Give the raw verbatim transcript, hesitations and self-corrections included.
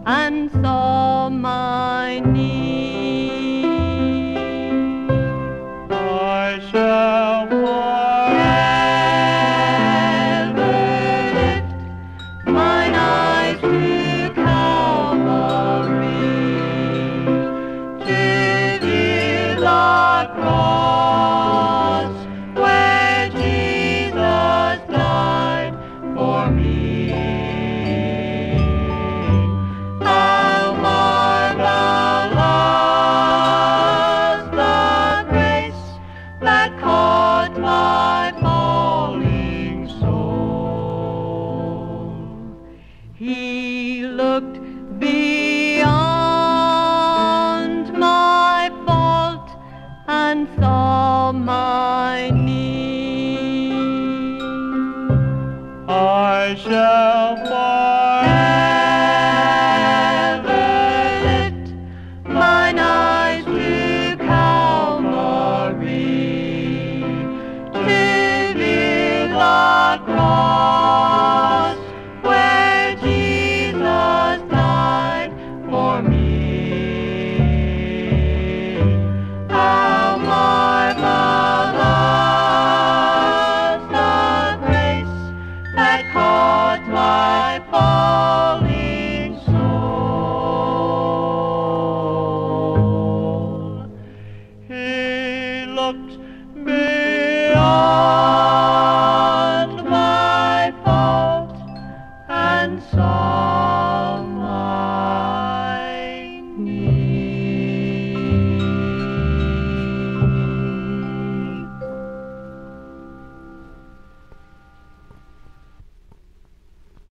and saw my need. I shall Forever lift mine eyes to Calvary, to view the cross where Jesus died for me. How marvelous the grace that caught my falling soul. He looked beyond my fault and saw my need. I shall Forever lift mine eyes to Calvary, to view the cross where Jesus died for me. How marvelous the grace that caught my falling soul. He looked Beyond my fault and saw